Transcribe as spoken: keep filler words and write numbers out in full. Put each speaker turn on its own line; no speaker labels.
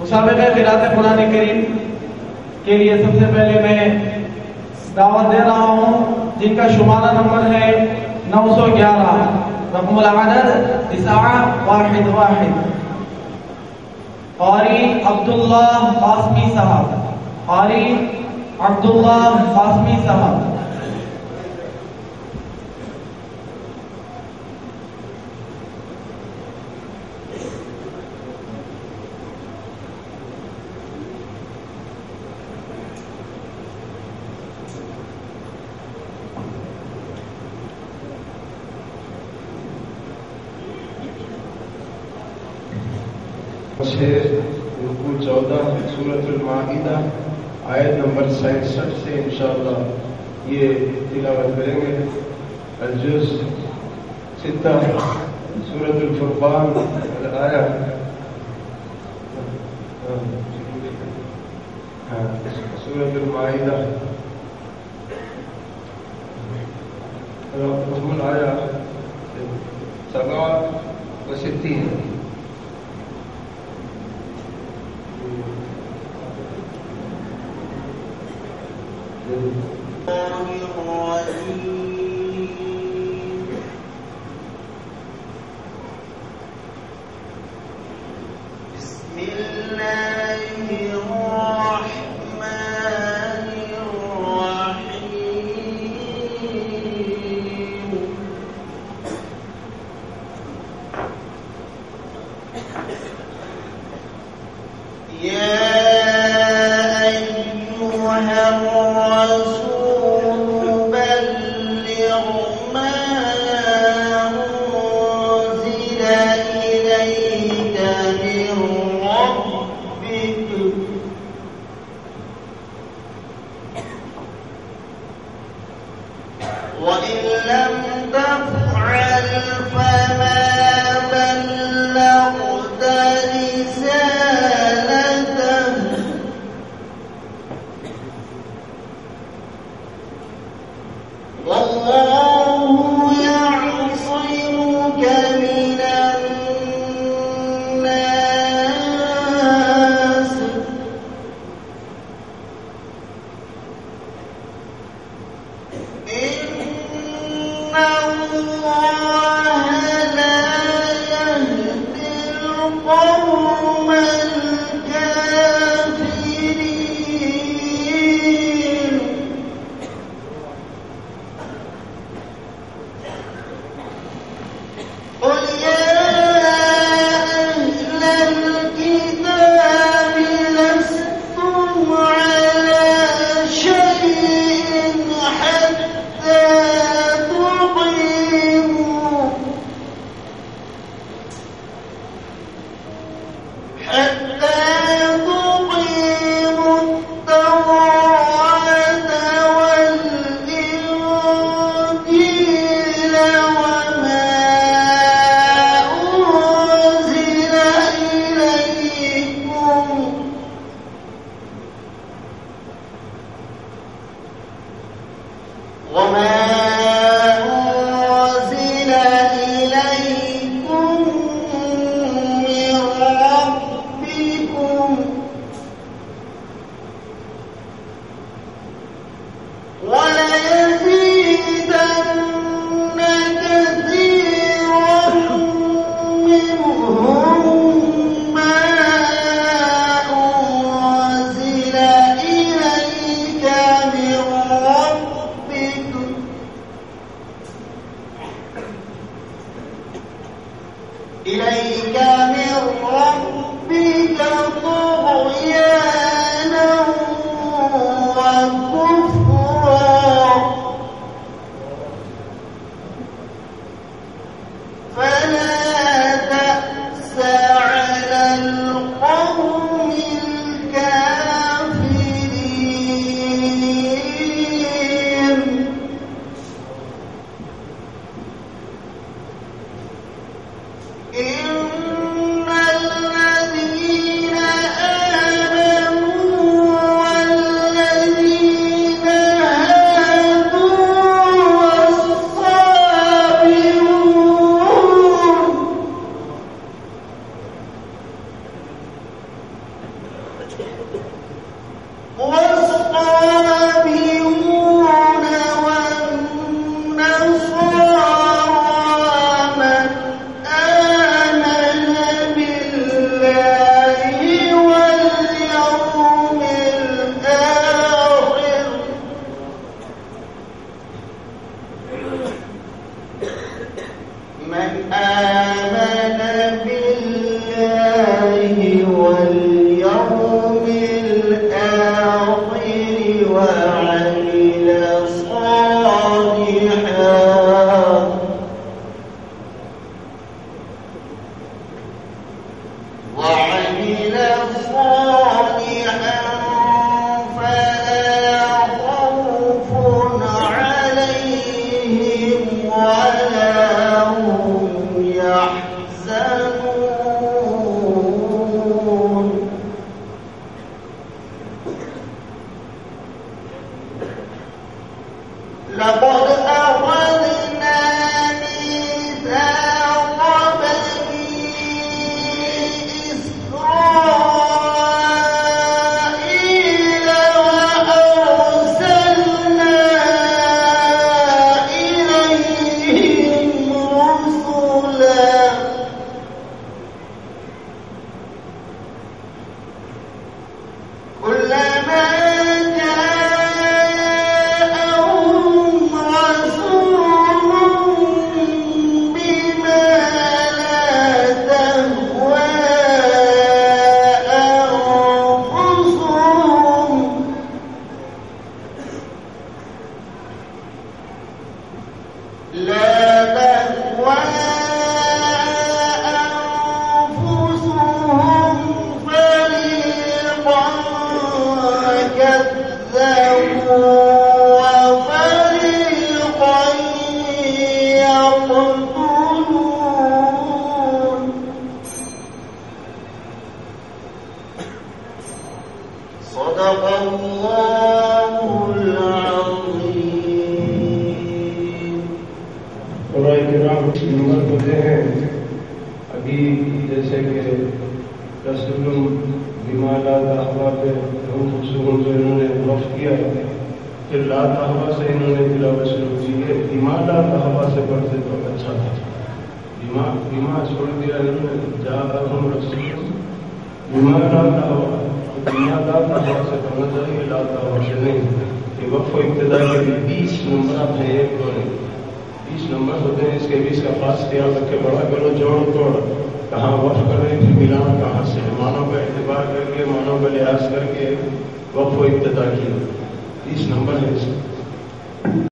मुसाबिक़े क़िराअत कुरान करीम के लिए सबसे पहले मैं दावत दे रहा हूँ, जिनका शुमारा नंबर है नौ सौ ग्यारह, रक़मुल अदद तिस्आ वाहिद वाहिद। क़ारी अब्दुल्ला क़ासमी साहब, क़ारी अब्दुल्ला क़ासमी साहब।
से रुकू चौदह सूरतुल माइदा आयत नंबर सैंसठ से इंशाअल्लाह ये तिलावत करेंगे। अल-जुज़ सित्ता सूरतुल फुरक़ान आया सूरतुल माइदा रक़मुल आया सबा व सित्तीन।
إن وأنفسهم فريقا كذبوا وفريقا يقتلون. صدق الله العظيم.
قرآن کرام نمبر ہوتے ہیں ابھی جیسے کہ رسول بیمارہ تحوا پہ ہم خصوصاً جو انہوں نے وقف کیا پھر لا تحوا سے انہوں نے تلاوت شروع کی ہے. بیمارہ تحوا سے پڑھتے تو اچھا تھا. بیمار بیمار چھوڑ دیا انہوں نے جا ہم رسول بیمارہ تحوا بیمارہ تحوا سے پڑھنا چاہیے, لا تحوا سے نہیں. یہ وقف و ابتدا کے بھی بیس نمبرات ہیں ایک اور بیس نمبر ہوتے ہیں. اس کے بیس کا خاص خیال رکھے, بڑا کرو جوڑ توڑ, کہاں وقف کریں پھر ملانا کہاں سے, معنوں کا اعتبار کر کے معنوں کا لحاظ کر کے وقف و ابتدا کی. بیس نمبر ہے اس